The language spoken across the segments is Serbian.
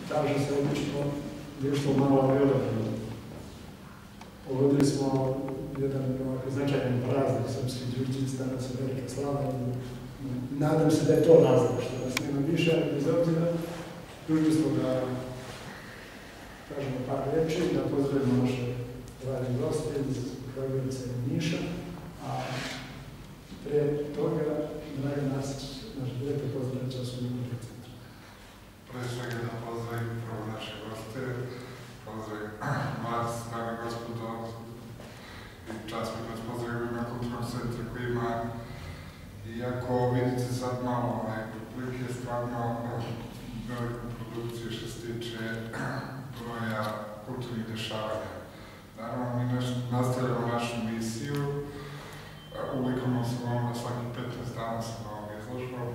kaže se obično društvo malo vjerovno. Pogodili smo jedan značajan praznik srpski Đurđic, danas je velika slava. Nadam se da je to razlog što nas nema više, ali bez obzira dužni smo da kažemo par reči, da pozdravimo naše dragi goste iz Kragujevca i Niša, a prije toga Dragan Nasić, naš direktor, pozdravlja časovni kulturni centar. Pre svega da pozdravim prvo naše goste, pozdravim vas, dame i gospodo, i čast mi vas pozdravim na kulturnom centru koji ima, iako vidite sad malo publike, stvarno veliku produkciju što se tiče broja kulturnih dešavanja. Naravno, mi nastavljamo našu misiju, ulikamo se da svaki 15 dana sa novom izložbom.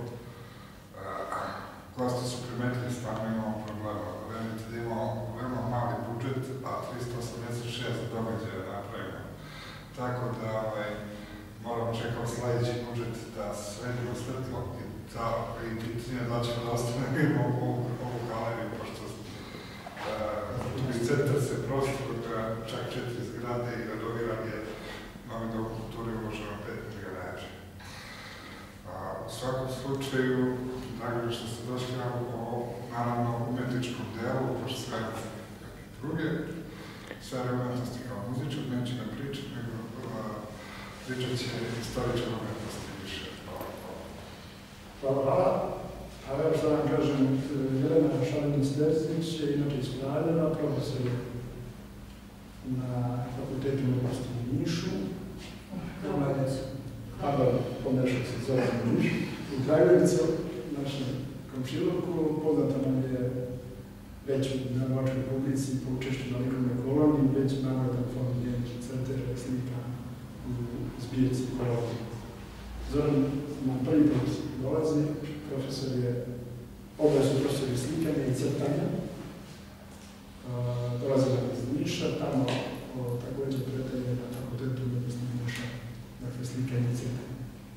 Gosti su primetili stvarno imamo problema. Verujte da imamo veoma mali budžet, a 386 događaja napravimo. Tako da moramo čekati sledeći budžet da sredimo svetlo i pitanje da ćemo da ostanemo ovu galeriju, pošto kulturni centar se prostor čak 4 zgrade i renoviran je novi dom kulture uloženo 5 miliona evra. U svakom slučaju, drago što ste došli o naravno umetničkom delu, pošto sve druge, sve relevantnosti kao muzičar, neće da pričam, nego pričat će istoričar umetnosti više. Hvala. A evo što vam kažem, Jelena Šalinić-Terzić je inače iz Kraljeva, profesor na Fakultetu umetnosti u Nišu. Pardon, pomešao se, zove Niš. U Kragujevcu, našem komšiluku, poznata nam je već na Novačkoj publici po učešću na likovnoj koloniji, već nagradan fond Genča, crteža, slika u zbirci kolonije. Zoran nam prvi put dolazi, profesor je, oba su profesori slikanja i crtanja. Dolazi nam iz Niša, tamo također predaje na Fakultetu umetnosti Niša, dakle slikanje i crtanje.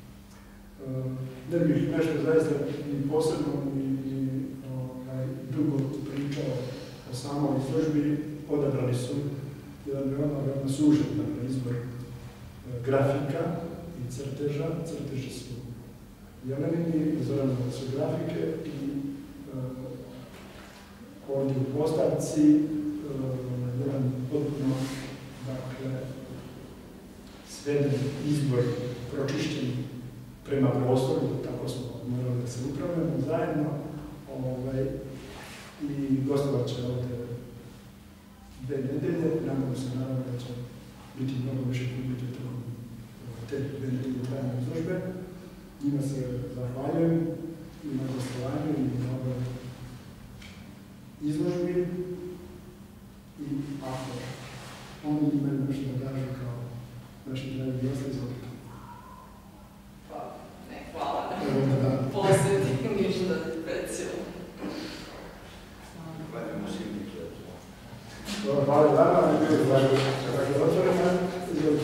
Ne bih nešto zaista i posebno i dugo pričao o samoj izložbi, odabrali su jedan veoma sužen izbor grafika i crteža. Crteži su Jelenini, Zoranove su grafike i ovdje u postavci jedan potpuno, dakle, sveden izbor pročišćen prema prostoru, tako smo morali da se upravljamo zajedno i gostovat će ovdje 2 nedelje. Nadam se naravno da će biti mnogo više publike tokom te 2 nedelje trajne izložbe. Njima se zahvaljujem i na gostovanju i na ovoj izložbi. I ako oni imaju nešto da kažu kao naši dragi gosti, izvolite. Hvala. Posjeti ništa precijelo. Hvala vama, ne bilo dakle otvorena. Izvolite.